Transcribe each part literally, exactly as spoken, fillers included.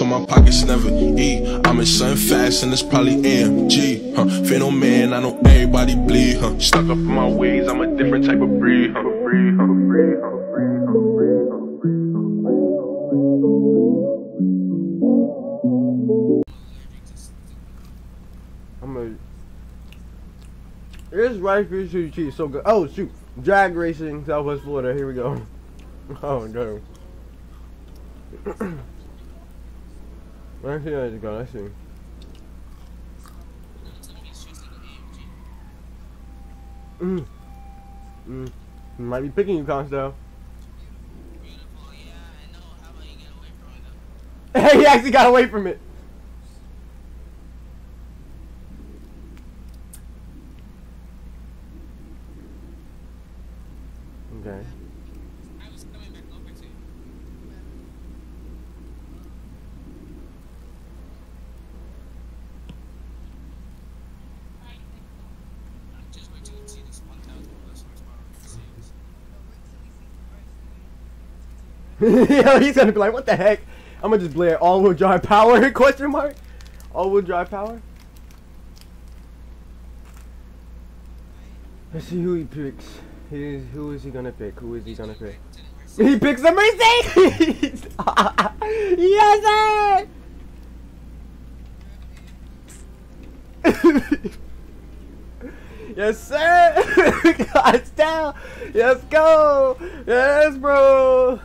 my pockets never eat. I'm in something fast and it's probably A M G, huh? Fear no man, I know everybody bleed, huh? Stuck up in my ways, I'm a different type of breed, huh? Breed, huh? Breed, huh? Breed, huh? Breed, huh? I'm a. This rice fish cheese cheese so good. Oh shoot, drag racing, Southwest Florida. Here we go. Oh no. Let's see how it's going. Let's see. Mm. Mm. Might be picking you, Constell. He actually got away from it. Okay. I was coming back over to you. Just wait till you see this one thousand plus horsepower. Yeah, he's gonna be like, what the heck? I'm gonna just blare all-wheel drive power? Question mark? All-wheel drive power? Let's see who he picks. He's, who is he gonna pick? Who is he gonna pick? He picks a Mercedes! Yes, sir! Yes, sir! God's down! Let's go! Yes, bro!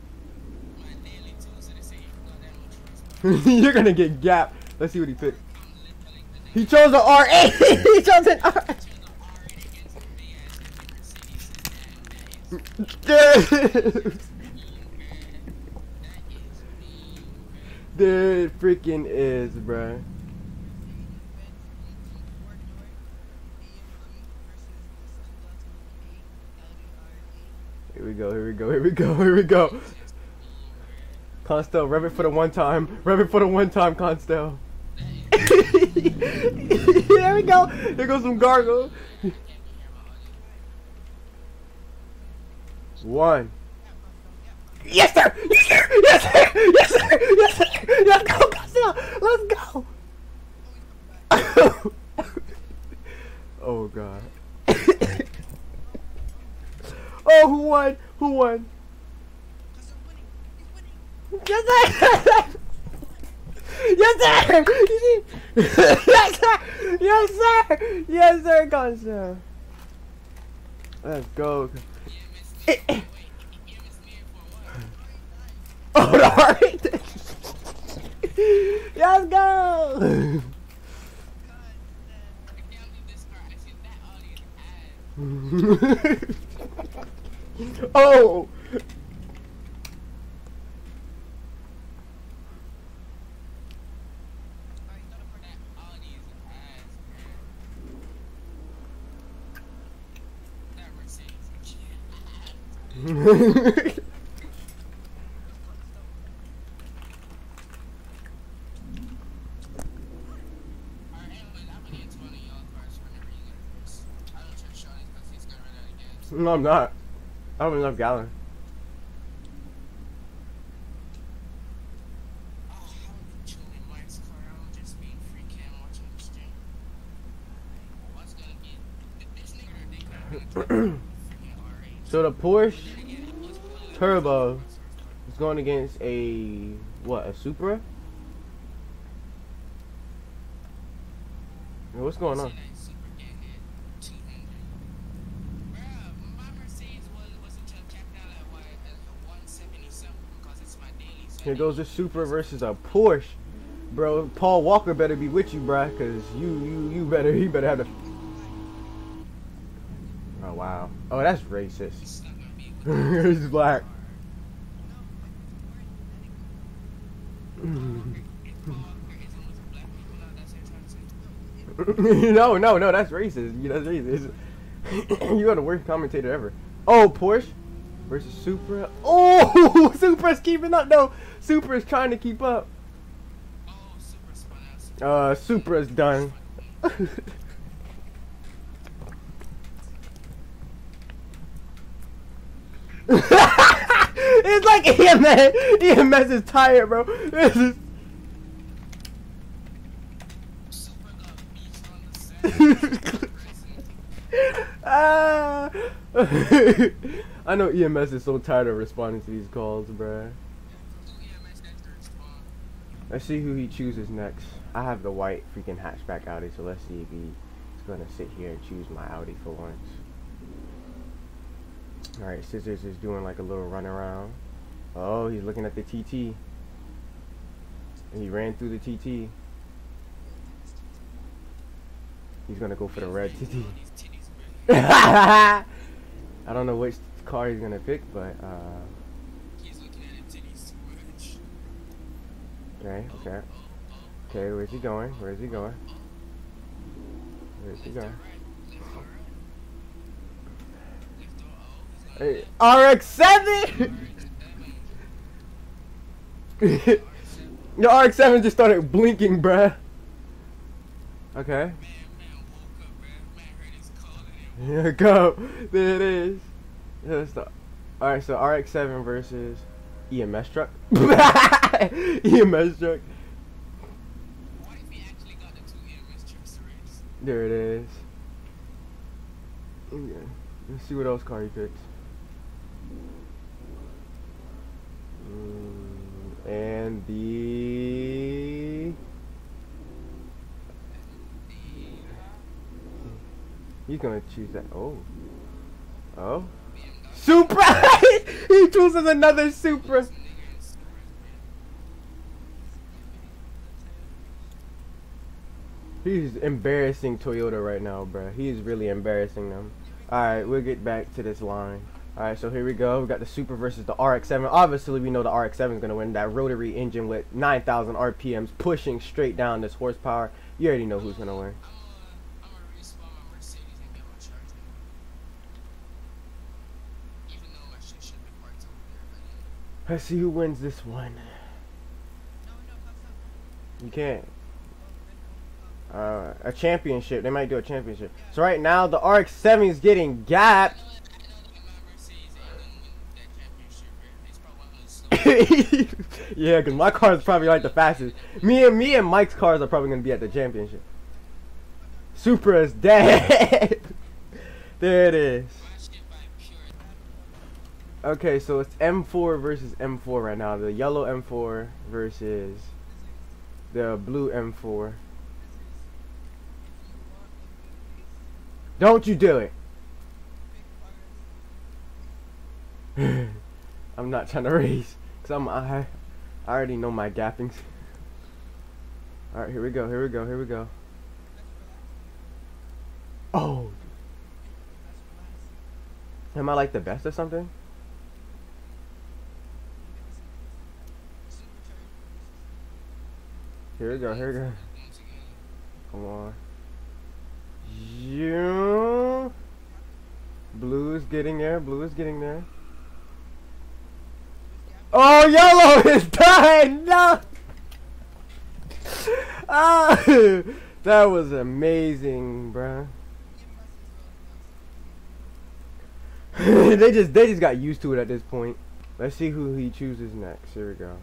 You're gonna get gapped. Let's see what he picked. He chose an R eight! He chose an R eight! There it freaking is, bruh. Here we go, here we go, here we go, here we go. Constell, rev it for the one time. Rev it for the one time, Constell. There we go. There goes some gargle. One. Yes, sir! Yes, sir! Yes, sir! Yes, sir! Yes, sir! Let's go, Constell! Let's go! Oh, God. Oh, who won? Who won? Yes, sir! Yes, sir! Yes, sir! Yes, sir! Yes, sir, Constell. Let's go. Oh, alright. Let's go. Oh. No, I'm not. I don't have enough gallon. So the Porsche Turbo is going against a what? A Supra? What's going on? Here goes the Supra versus a Porsche, bro. Paul Walker better be with you, bro, cause you you you better he better have the. Oh wow. Oh, that's racist. He's black. No, no, no, that's racist. That's racist. You are the worst commentator ever. Oh, Porsche versus Supra. Oh, Supra's keeping up though. Supra's trying to keep up. Uh, Supra's done. It's like E M S. E M S is tired, bro. This is Ah. I know E M S is so tired of responding to these calls, bruh. Let's see who he chooses next. I have the white freaking hatchback Audi, so let's see if he's gonna sit here and choose my Audi for once. Alright, Scissors is doing like a little run around. Oh, he's looking at the T T. And he ran through the T T. He's gonna go for the red T T. I don't know which car he's gonna pick, but uh okay, okay. Okay, where's he going? Where's he going? Where's he going? Hey, R X seven! The R X seven just started blinking, bruh. Okay. Here go. There it is. That's the. Alright, so R X seven versus E M S truck. E M S truck. There it is. Okay. Let's see what else car he picks. Mm, and the. He's gonna choose that. Oh. Oh. Supra! He chooses another Supra. He's embarrassing Toyota right now, bruh. He's really embarrassing them. Alright, we'll get back to this line. Alright, so here we go. We got the Supra versus the R X seven. Obviously, we know the R X seven is going to win. That rotary engine with nine thousand R P Ms pushing straight down this horsepower. You already know who's going to win. Let's see who wins this one. You can't. Uh, a championship. They might do a championship. So right now, the R X seven is getting gapped. Yeah, because my car is probably like the fastest. Me and me and Mike's cars are probably gonna be at the championship. Supra is dead. There it is. Okay, so it's M four versus M four right now. The yellow M four versus the blue M four. Don't you do it. I'm not trying to race, cause I'm I, I already know my gappings. All right, here we go. Here we go. Here we go. Oh, am I like the best or something? Here we go. Here we go. Come on. Yeah. Blue is getting there. Blue is getting there. Oh, yellow is done! No! Ah, that was amazing, bruh. they just they just got used to it at this point. Let's see who he chooses next. Here we go.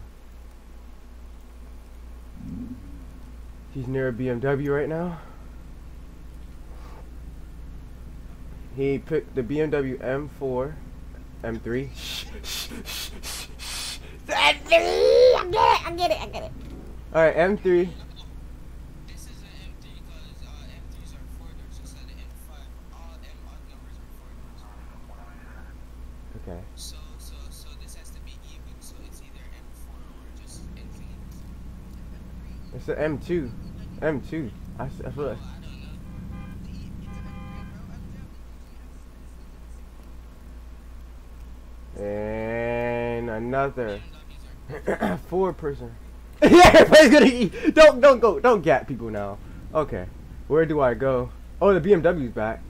He's near a B M W right now. He picked the B M W M four, M three. I get it, I get it, I get it. Alright, M three. This is an M three because uh, M threes are four doors instead of M five. All M odd numbers are four doors. Okay. So, so, so this has to be even. So it's either M four or just infinite. It's an M two. M two. I, I feel like. I don't know. And another four person. Yeah, everybody's gonna eat. Don't don't go. Don't gap people now. Okay. Where do I go? Oh, the B M W's back.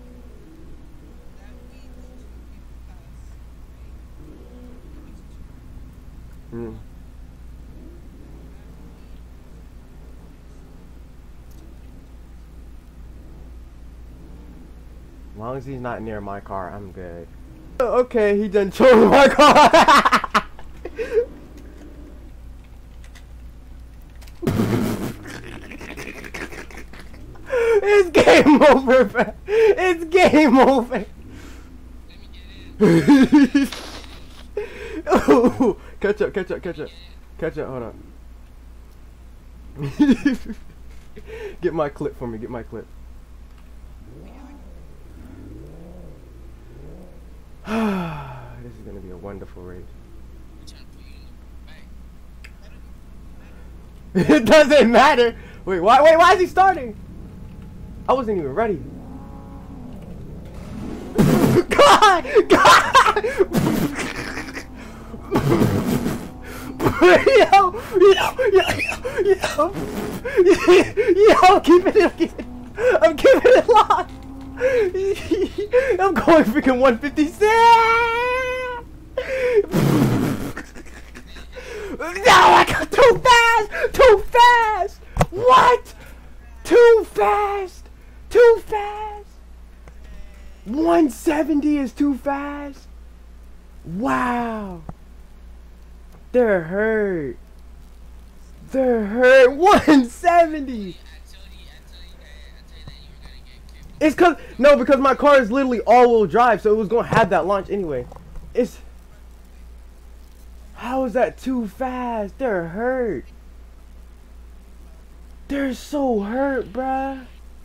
Hmm. As long as he's not near my car, I'm good. Okay, he done chose my car. It's game over, bro. It's game over. Let me get in. Oh, catch up, catch up, catch up, catch up. Hold on. Get my clip for me. Get my clip. This is gonna be a wonderful race. I'm trying to put you in the back. It doesn't matter. Wait, why? Wait, why is he starting? I wasn't even ready. God, God. yo, yo, yo, yo, yo, yo, keep it, I'm keeping it, I'm keeping it locked. I'm going freaking one fifty-six. No, I got too fast, too fast. What? Too fast, too fast. one seventy is too fast. Wow. They're hurt. They're hurt. one seventy. It's cause no, because my car is literally all-wheel drive, so it was gonna have that launch anyway. It's how is that too fast? They're hurt. They're so hurt, bruh.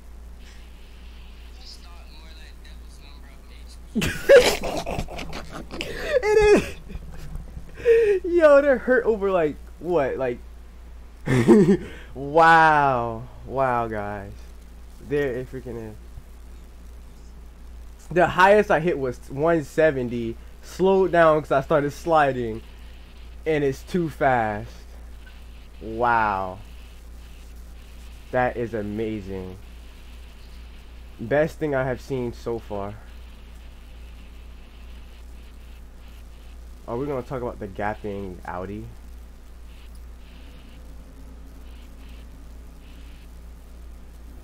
It is. Yo, they're hurt over like what? Like wow. Wow, guys. There it freaking is. The highest I hit was one seventy. Slowed down because I started sliding. And it's too fast. Wow. That is amazing. Best thing I have seen so far. Are we going to talk about the gapping Audi?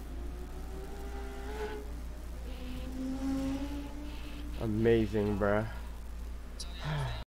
Amazing, bruh.